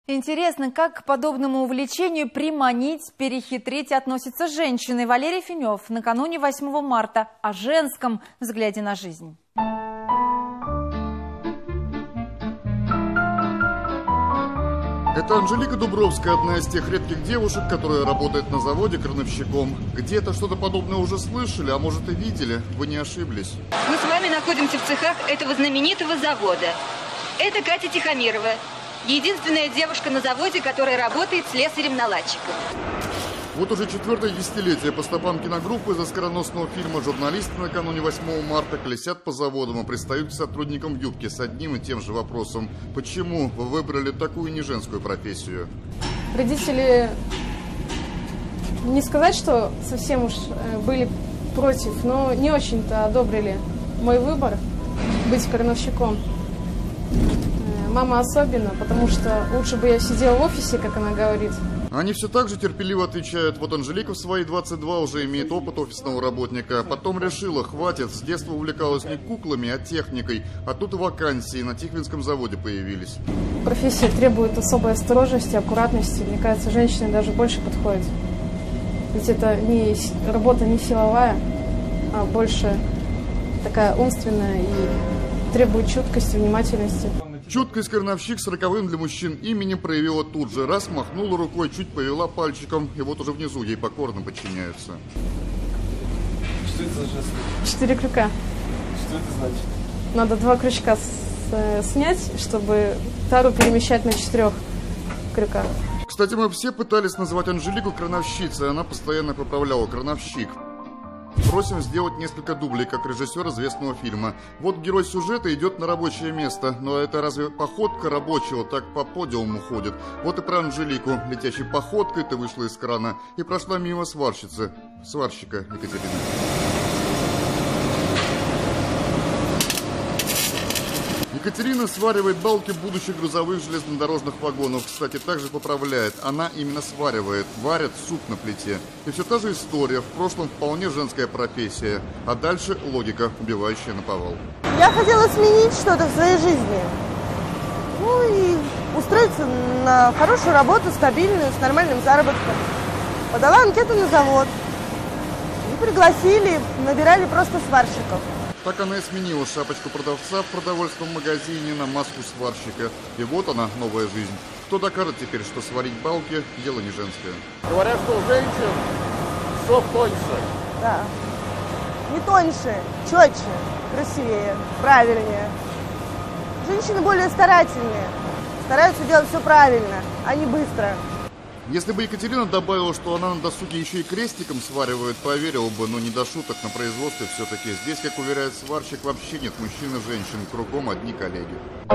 Интересно, как к подобному увлечению приманить, перехитрить относятся женщины. Валерий Фенев накануне 8 марта о женском взгляде на жизнь. Это Анжелика Дубровская, одна из тех редких девушек, которая работает на заводе крановщиком. Где-то что-то подобное уже слышали, а может и видели. Вы не ошиблись. Мы с вами находимся в цехах этого знаменитого завода. Это Катя Тихомирова. Единственная девушка на заводе, которая работает слесарем-наладчиком. Вот уже 4-е десятилетие по стопам киногруппы из оскароносного фильма журналисты накануне 8 марта колесят по заводам и пристают к сотрудникам в юбке с одним и тем же вопросом. Почему вы выбрали такую неженскую профессию? Родители, не сказать, что совсем уж были против, но не очень-то одобрили мой выбор быть крановщиком. Мама особенно, потому что лучше бы я сидела в офисе, как она говорит. Они все так же терпеливо отвечают. Вот Анжелика в свои 22 уже имеет опыт офисного работника. Потом решила, хватит, с детства увлекалась не куклами, а техникой. А тут и вакансии на Тихвинском заводе появились. Профессия требует особой осторожности, аккуратности. Мне кажется, женщине даже больше подходит. Ведь это работа не силовая, а больше такая умственная и требует чуткости, внимательности. Чуткость крановщик с роковым для мужчин именем проявила тут же. Раз махнула рукой, чуть повела пальчиком, и вот уже внизу ей покорно подчиняются. Что это за жест? 4 крюка. Что это значит? Надо 2 крючка снять, чтобы тару перемещать на 4 крюках. Кстати, мы все пытались называть Анжелику крановщицей, она постоянно поправляла крановщик. Просим сделать несколько дублей, как режиссер известного фильма. Вот герой сюжета идет на рабочее место, но это разве походка рабочего так по подиуму ходит? Вот и про Анжелику. Летящей походкой ты вышла из крана и прошла мимо сварщицы, сварщика Екатерины. Екатерина сваривает балки будущих грузовых железнодорожных вагонов. Кстати, также поправляет. Она именно сваривает. Варят суп на плите. И все та же история. В прошлом вполне женская профессия. А дальше логика, убивающая наповал. Я хотела сменить что-то в своей жизни. Ну и устроиться на хорошую работу, стабильную, с нормальным заработком. Подала анкету на завод. И пригласили, набирали просто сварщиков. Так она и сменила шапочку продавца в продовольственном магазине на маску сварщика. И вот она, новая жизнь. Кто докажет теперь, что сварить балки – дело не женское? Говорят, что у женщин шов тоньше. Да. Не тоньше, четче, красивее, правильнее. Женщины более старательные. Стараются делать все правильно, а не быстро. Если бы Екатерина добавила, что она на досуге еще и крестиком сваривает, поверил бы, но не до шуток на производстве все-таки. Здесь, как уверяет сварщик, вообще нет мужчин и женщин, кругом одни коллеги.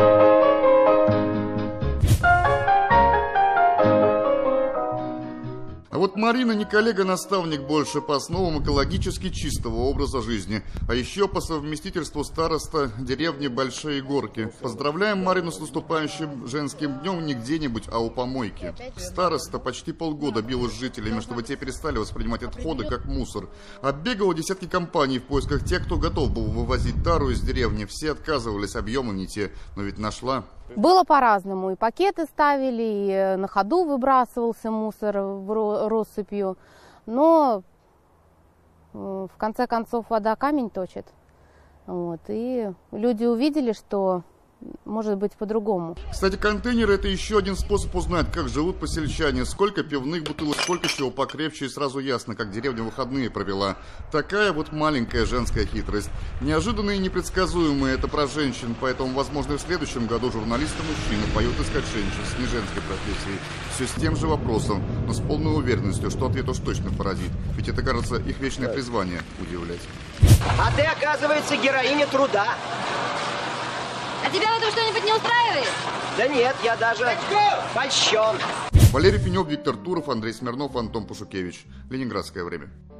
А вот Марина не коллега-наставник больше по основам экологически чистого образа жизни. А еще по совместительству староста деревни Большие Горки. Поздравляем Марину с наступающим женским днем не где-нибудь, а у помойки. Староста почти полгода билась с жителями, чтобы те перестали воспринимать отходы как мусор. Оббегала десятки компаний в поисках тех, кто готов был вывозить тару из деревни. Все отказывались, объемы не те, но ведь нашла. Было по-разному. И пакеты ставили, и на ходу выбрасывался мусор россыпью. Но в конце концов вода камень точит. Вот. И люди увидели, что может быть по-другому. Кстати, контейнеры – это еще один способ узнать, как живут посельчане. Сколько пивных бутылок, сколько чего покрепче, и сразу ясно, как деревня выходные провела. Такая вот маленькая женская хитрость. Неожиданные и непредсказуемые – это про женщин, поэтому, возможно, и в следующем году журналисты-мужчины поют искать женщин с неженской профессией. Все с тем же вопросом, но с полной уверенностью, что ответ уж точно поразит. Ведь это, кажется, их вечное призвание – удивлять. А ты, оказывается, героиня труда. А тебя в этом что-нибудь не устраивает? Да нет, я даже польщен. Валерий Фенев, Виктор Туров, Андрей Смирнов, Антон Пушукевич. Ленинградское время.